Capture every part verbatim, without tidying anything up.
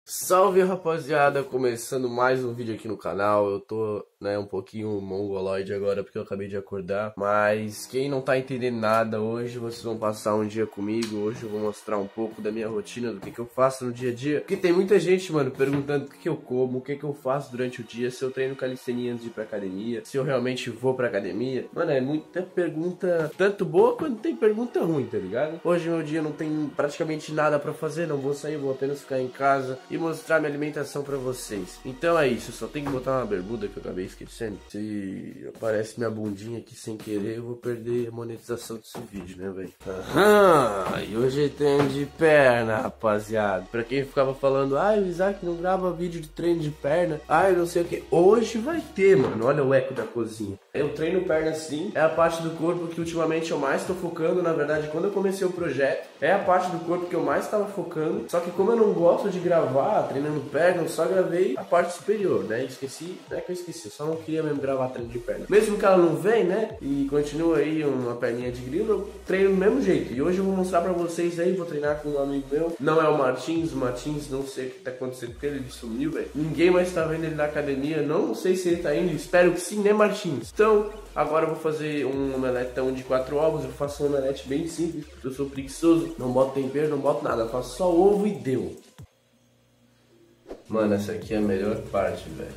Salve, rapaziada, começando mais um vídeo aqui no canal. Eu tô, né, um pouquinho mongoloide agora porque eu acabei de acordar, mas quem não tá entendendo nada hoje, vocês vão passar um dia comigo. Hoje eu vou mostrar um pouco da minha rotina, do que que eu faço no dia a dia, porque tem muita gente, mano, perguntando o que que eu como, o que que eu faço durante o dia, se eu treino calistenia antes de ir pra academia, se eu realmente vou pra academia. Mano, é muita pergunta, tanto boa quanto tem pergunta ruim, tá ligado? Hoje meu dia não tem praticamente nada pra fazer, não vou sair, vou apenas ficar em casa e mostrar minha alimentação pra vocês. Então é isso, só tenho que botar uma bermuda que eu acabei esquecendo. Se aparece minha bundinha aqui sem querer, eu vou perder a monetização desse vídeo, né, velho? Aham, e hoje tem de perna, rapaziada. Pra quem ficava falando, ai, o Isaac não grava vídeo de treino de perna, ai, não sei o que. Hoje vai ter, mano, olha o eco da cozinha. Eu treino perna sim, é a parte do corpo que ultimamente eu mais tô focando. Na verdade, quando eu comecei o projeto, é a parte do corpo que eu mais tava focando. Só que como eu não gosto de gravar treinando perna, eu só gravei a parte superior, né? Esqueci, não é que eu esqueci, eu só não queria mesmo gravar treino de perna. Mesmo que ela não vem, né? E continua aí uma perninha de grilo, eu treino do mesmo jeito. E hoje eu vou mostrar pra vocês aí, vou treinar com um amigo meu. Não é o Martins, o Martins, não sei o que tá acontecendo com ele, ele sumiu, velho. Ninguém mais tá vendo ele na academia, não sei se ele tá indo, espero que sim, né, Martins? Então, agora eu vou fazer um omeletão de quatro ovos. Eu faço um omelete bem simples, porque eu sou preguiçoso. Não boto tempero, não boto nada, eu faço só ovo e deu. Mano, essa aqui é a melhor parte, velho.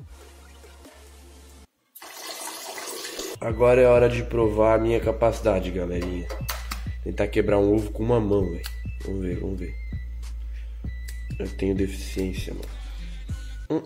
Agora é hora de provar a minha capacidade, galerinha. Tentar quebrar um ovo com uma mão, velho. Vamos ver, vamos ver. Eu tenho deficiência, mano. Hum.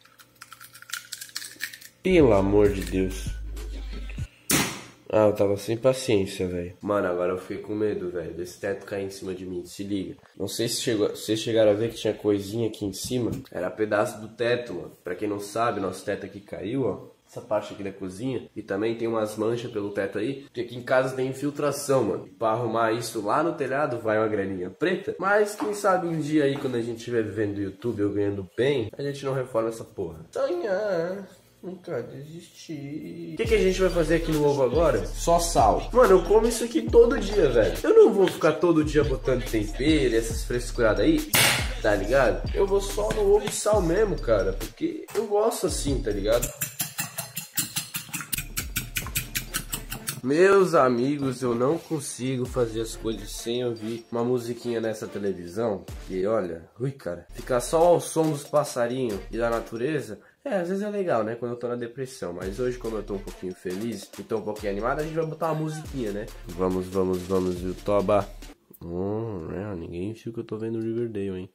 Pelo amor de Deus. Ah, eu tava sem paciência, velho. Mano, agora eu fiquei com medo, velho, desse teto cair em cima de mim. Se liga. Não sei se chegou, vocês chegaram a ver que tinha coisinha aqui em cima. Era pedaço do teto, mano. Pra quem não sabe, nosso teto aqui caiu, ó. Essa parte aqui da cozinha. E também tem umas manchas pelo teto aí. Porque aqui em casa tem infiltração, mano. E pra arrumar isso lá no telhado vai uma graninha preta. Mas quem sabe um dia aí, quando a gente estiver vivendo do YouTube, eu ganhando bem, a gente não reforma essa porra. Sonhar. Nunca desisti. O que, que a gente vai fazer aqui no ovo agora? Só sal. Mano, eu como isso aqui todo dia, velho. Eu não vou ficar todo dia botando tempero, essas frescuradas aí, tá ligado? Eu vou só no ovo e sal mesmo, cara, porque eu gosto assim, tá ligado? Meus amigos, eu não consigo fazer as coisas sem ouvir uma musiquinha nessa televisão. E olha, ui, cara, ficar só ao som dos passarinhos e da natureza, é, às vezes é legal, né, quando eu tô na depressão. Mas hoje, como eu tô um pouquinho feliz e tô um pouquinho animado, a gente vai botar uma musiquinha, né? Vamos, vamos, vamos, YouTube. Hum, é, ninguém viu que eu tô vendo Riverdale, hein?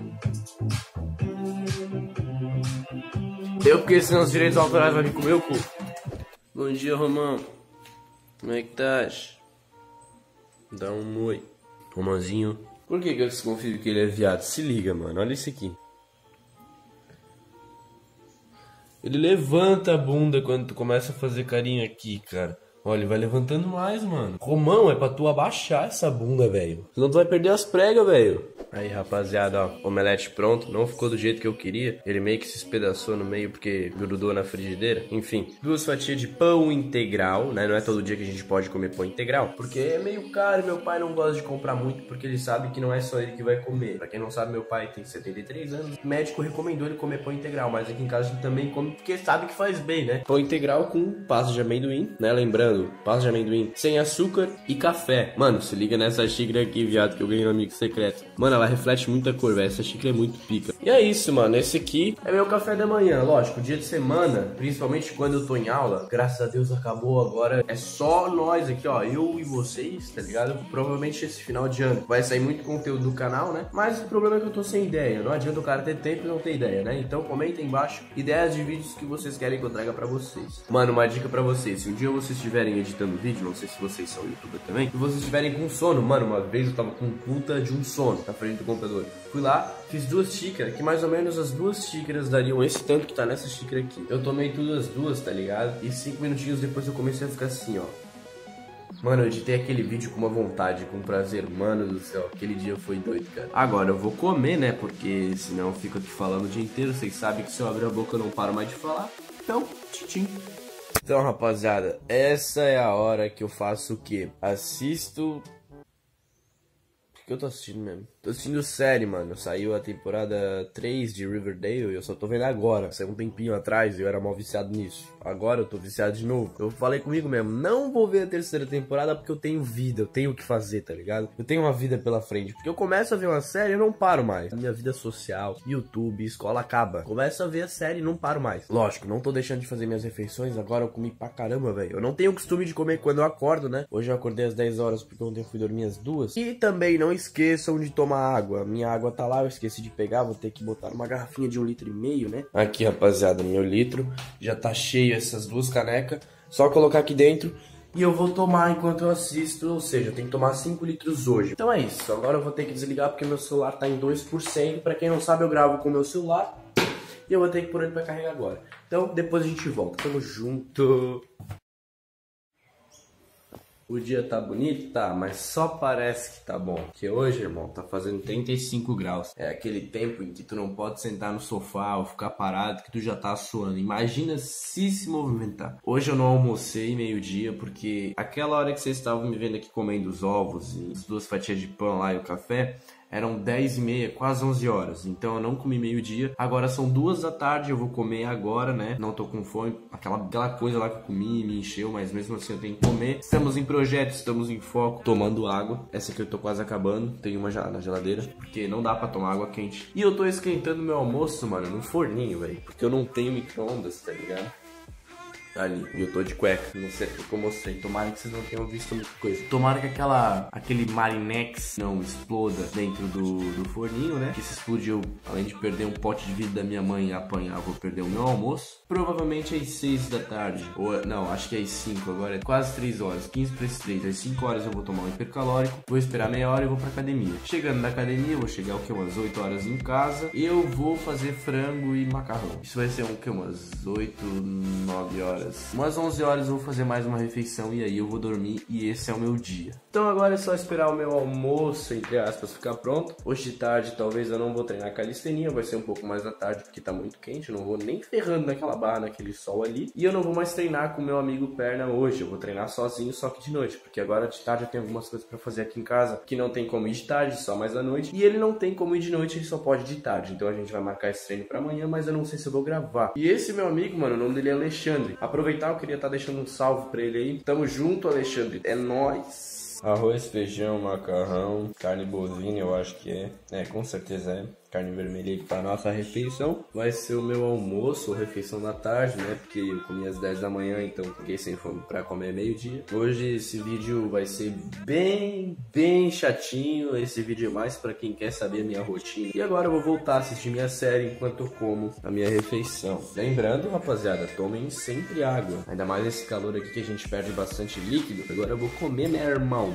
Eu, porque senão os direitos autorais vão vir com o meu cu. Bom dia, Romão. Como é que tá? Dá um oi. Romãozinho. Por que que eu desconfio que ele é viado? Se liga, mano. Olha isso aqui. Ele levanta a bunda quando tu começa a fazer carinho aqui, cara. Olha, ele vai levantando mais, mano. Romão, é pra tu abaixar essa bunda, velho. Senão tu vai perder as pregas, velho. Aí, rapaziada, ó, omelete pronto. Não ficou do jeito que eu queria. Ele meio que se espedaçou no meio porque grudou na frigideira. Enfim, duas fatias de pão integral, né? Não é todo dia que a gente pode comer pão integral, porque é meio caro. Meu pai não gosta de comprar muito porque ele sabe que não é só ele que vai comer. Pra quem não sabe, meu pai tem setenta e três anos. O médico recomendou ele comer pão integral, mas aqui em casa a gente também come porque sabe que faz bem, né? Pão integral com pasta de amendoim, né? Lembrando, pasta de amendoim sem açúcar e café. Mano, se liga nessa xícara aqui, viado, que eu ganhei no amigo secreto. Mano, ela reflete muita cor, velho. Essa xícara é muito pica. E é isso, mano. Esse aqui é meu café da manhã. Lógico, dia de semana, principalmente quando eu tô em aula, graças a Deus acabou agora. É só nós aqui, ó. Eu e vocês, tá ligado? Provavelmente esse final de ano vai sair muito conteúdo do canal, né? Mas o problema é que eu tô sem ideia. Não adianta o cara ter tempo e não ter ideia, né? Então comenta aí embaixo ideias de vídeos que vocês querem que eu traga pra vocês. Mano, uma dica pra vocês. Se um dia vocês estiverem editando vídeo, não sei se vocês são youtuber também, se vocês estiverem com sono, mano, uma vez eu tava com puta de um sono na frente do computador. Fui lá, fiz duas xícaras, que mais ou menos as duas xícaras dariam esse tanto que tá nessa xícara aqui. Eu tomei tudo as duas, tá ligado? E cinco minutinhos depois eu comecei a ficar assim, ó. Mano, eu editei aquele vídeo com uma vontade, com prazer. Mano do céu, aquele dia foi doido, cara. Agora eu vou comer, né? Porque senão eu fico aqui falando o dia inteiro. Vocês sabem que se eu abrir a boca eu não paro mais de falar. Então, tchim. Então, rapaziada, essa é a hora que eu faço o quê? Assisto... O que eu tô assistindo mesmo? Tô assistindo série, mano. Saiu a temporada três de Riverdale e eu só tô vendo agora. Saiu um tempinho atrás e eu era mal viciado nisso. Agora eu tô viciado de novo. Eu falei comigo mesmo, não vou ver a terceira temporada porque eu tenho vida, eu tenho o que fazer, tá ligado? Eu tenho uma vida pela frente. Porque eu começo a ver uma série e eu não paro mais. A minha vida social, YouTube, escola acaba. Começo a ver a série e não paro mais. Lógico, não tô deixando de fazer minhas refeições. Agora eu comi pra caramba, velho. Eu não tenho o costume de comer quando eu acordo, né? Hoje eu acordei às dez horas porque ontem eu fui dormir às duas. E também não esqueçam de tomar água. Minha água tá lá, eu esqueci de pegar. Vou ter que botar uma garrafinha de um litro e meio, né? Aqui, rapaziada, meu litro. Já tá cheio essas duas canecas. Só colocar aqui dentro. E eu vou tomar enquanto eu assisto. Ou seja, eu tenho que tomar cinco litros hoje. Então é isso. Agora eu vou ter que desligar porque meu celular tá em dois por cento. Pra quem não sabe, eu gravo com o meu celular. E eu vou ter que pôr ele pra carregar agora. Então depois a gente volta. Tamo junto. O dia tá bonito? Tá, mas só parece que tá bom. Porque hoje, irmão, tá fazendo trinta e cinco graus. É aquele tempo em que tu não pode sentar no sofá ou ficar parado que tu já tá suando. Imagina se se movimentar. Hoje eu não almocei meio-dia porque aquela hora que vocês estavam me vendo aqui comendo os ovos e as duas fatias de pão lá e o café, eram dez e meia, quase onze horas. Então eu não comi meio-dia. Agora são duas da tarde, eu vou comer agora, né? Não tô com fome. Aquela, aquela coisa lá que eu comi me encheu, mas mesmo assim eu tenho que comer. Estamos em projeto, estamos em foco. Tomando água. Essa aqui eu tô quase acabando. Tem uma já na geladeira, porque não dá pra tomar água quente. E eu tô esquentando meu almoço, mano, no forninho, velho. Porque eu não tenho micro-ondas, tá ligado? Ali, e eu tô de cueca, não sei o que eu mostrei. Tomara que vocês não tenham visto muita coisa. Tomara que aquela, aquele Marinex não exploda dentro do, do forninho, né? Que se explodiu, além de perder um pote de vidro da minha mãe e apanhar, vou perder o meu almoço. Provavelmente às seis da tarde, ou não, acho que é às cinco, agora é quase três horas, quinze para as três. Às cinco horas eu vou tomar um hipercalórico, vou esperar meia hora e vou pra academia. Chegando na academia, eu vou chegar o que? Umas oito horas em casa. Eu vou fazer frango e macarrão. Isso vai ser um que? Umas oito, nove horas. Umas onze horas eu vou fazer mais uma refeição e aí eu vou dormir e esse é o meu dia. Então agora é só esperar o meu almoço, entre aspas, ficar pronto. Hoje de tarde talvez eu não vou treinar calistenia, vai ser um pouco mais da tarde porque tá muito quente, eu não vou nem ferrando naquela barra, naquele sol ali. E eu não vou mais treinar com meu amigo Perna hoje, eu vou treinar sozinho, só que de noite, porque agora de tarde eu tenho algumas coisas pra fazer aqui em casa que não tem como ir de tarde, só mais da noite. E ele não tem como ir de noite, ele só pode de tarde. Então a gente vai marcar esse treino pra amanhã, mas eu não sei se eu vou gravar. E esse meu amigo, mano, o nome dele é Alexandre. Aproveitar, eu queria estar deixando um salve pra ele aí. Tamo junto, Alexandre. É nóis. Arroz, feijão, macarrão, carne bovina, eu acho que é. É, com certeza é. Carne vermelha aí pra nossa refeição. Vai ser o meu almoço ou refeição da tarde, né? Porque eu comi às dez da manhã, então fiquei sem fome pra comer meio-dia. Hoje esse vídeo vai ser bem, bem chatinho. Esse vídeo é mais pra quem quer saber a minha rotina. E agora eu vou voltar a assistir minha série enquanto eu como a minha refeição. Lembrando, rapaziada, tomem sempre água. Ainda mais nesse calor aqui que a gente perde bastante líquido. Agora eu vou comer, meu irmão.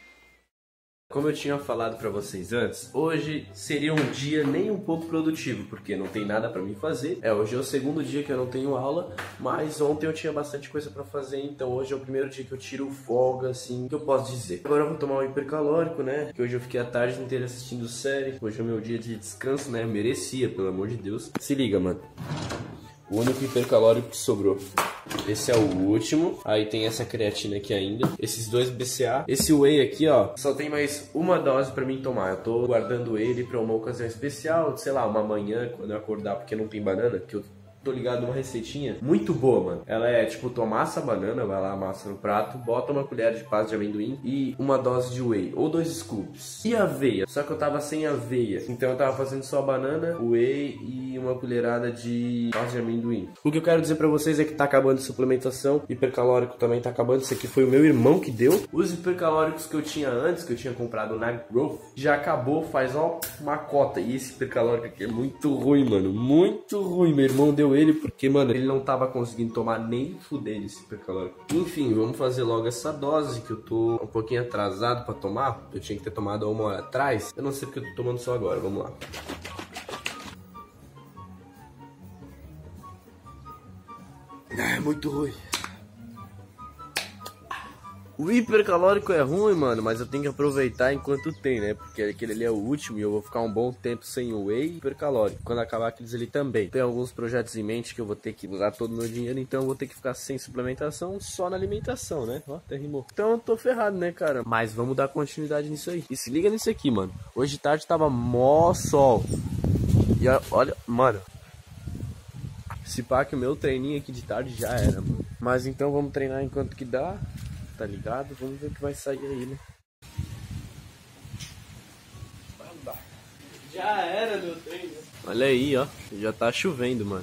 Como eu tinha falado pra vocês antes, hoje seria um dia nem um pouco produtivo, porque não tem nada pra mim fazer. É, hoje é o segundo dia que eu não tenho aula, mas ontem eu tinha bastante coisa pra fazer, então hoje é o primeiro dia que eu tiro folga, assim, que eu posso dizer. Agora eu vou tomar um hipercalórico, né, que hoje eu fiquei a tarde inteira assistindo série. Hoje é o meu dia de descanso, né, eu merecia, pelo amor de Deus. Se liga, mano. O único hipercalórico que sobrou. Esse é o último. Aí tem essa creatina aqui ainda. Esses dois B C A. Esse whey aqui, ó, só tem mais uma dose pra mim tomar. Eu tô guardando ele pra uma ocasião especial. Sei lá, uma manhã, quando eu acordar, porque não tem banana. Que eu tô ligado numa receitinha muito boa, mano. Ela é tipo, tu amassa a banana, vai lá, amassa no prato, bota uma colher de pasta de amendoim e uma dose de whey, ou dois scoops. E aveia, só que eu tava sem aveia, então eu tava fazendo só banana, whey e uma colherada de pasta de amendoim. O que eu quero dizer pra vocês é que tá acabando a suplementação, hipercalórico também tá acabando. Isso aqui foi o meu irmão que deu. Os hipercalóricos que eu tinha antes, que eu tinha comprado na Growth, já acabou faz, ó, uma cota. E esse hipercalórico aqui é muito ruim, mano, muito ruim. Meu irmão deu ele porque, mano, ele não tava conseguindo tomar nem fuder esse hipercalórico. Enfim, vamos fazer logo essa dose que eu tô um pouquinho atrasado pra tomar. Eu tinha que ter tomado há uma hora atrás. Eu não sei porque eu tô tomando só agora, vamos lá. Ah, é muito ruim. O hipercalórico é ruim, mano, mas eu tenho que aproveitar enquanto tem, né? Porque aquele ali é o último e eu vou ficar um bom tempo sem o whey hipercalórico. Quando acabar aqueles ali também. Tem alguns projetos em mente que eu vou ter que usar todo o meu dinheiro, então eu vou ter que ficar sem suplementação, só na alimentação, né? Ó, até rimou. Então eu tô ferrado, né, cara? Mas vamos dar continuidade nisso aí. E se liga nisso aqui, mano. Hoje de tarde tava mó sol. E olha, mano. Se pá que o meu treininho aqui de tarde já era, mano. Mas então vamos treinar enquanto que dá. Tá ligado? Vamos ver o que vai sair aí, né? Já era meu treino. Olha aí, ó. Já tá chovendo, mano.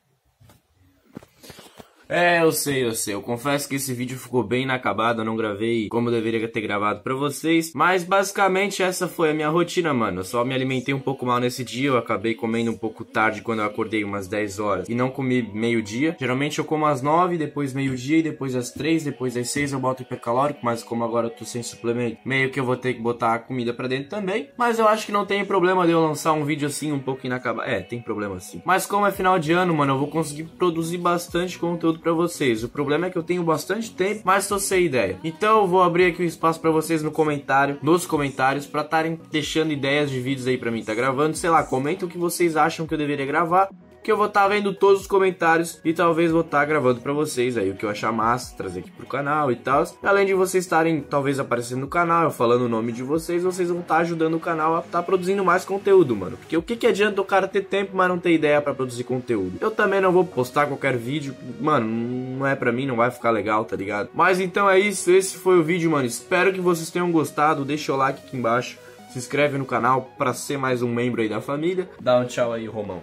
É, eu sei, eu sei. Eu confesso que esse vídeo ficou bem inacabado. Eu não gravei como eu deveria ter gravado pra vocês. Mas basicamente essa foi a minha rotina, mano. Eu só me alimentei um pouco mal nesse dia. Eu acabei comendo um pouco tarde quando eu acordei, umas dez horas. E não comi meio-dia. Geralmente eu como às nove, depois meio-dia e depois às três. Depois às seis eu boto hipercalórico. Mas como agora eu tô sem suplemento, meio que eu vou ter que botar a comida pra dentro também. Mas eu acho que não tem problema de eu lançar um vídeo assim um pouco inacabado. É, tem problema sim. Mas como é final de ano, mano, eu vou conseguir produzir bastante conteúdo pra vocês. O problema é que eu tenho bastante tempo, mas tô sem ideia. Então eu vou abrir aqui um espaço pra vocês no comentário, nos comentários, pra estarem deixando ideias de vídeos aí pra mim tá gravando. Sei lá, comenta o que vocês acham que eu deveria gravar, que eu vou estar vendo todos os comentários e talvez vou estar gravando pra vocês aí o que eu achar massa, trazer aqui pro canal e tal. Além de vocês estarem talvez aparecendo no canal, eu falando o nome de vocês, vocês vão estar ajudando o canal a estar produzindo mais conteúdo, mano. Porque o que que adianta o cara ter tempo, mas não ter ideia pra produzir conteúdo? Eu também não vou postar qualquer vídeo, mano, não é pra mim, não vai ficar legal, tá ligado? Mas então é isso, esse foi o vídeo, mano. Espero que vocês tenham gostado, deixa o like aqui embaixo, se inscreve no canal pra ser mais um membro aí da família. Dá um tchau aí, Romão.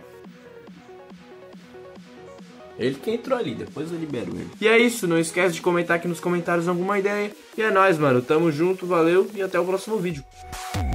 Ele que entrou ali, depois eu libero ele. E é isso, não esquece de comentar aqui nos comentários alguma ideia. E é nóis, mano, tamo junto, valeu e até o próximo vídeo.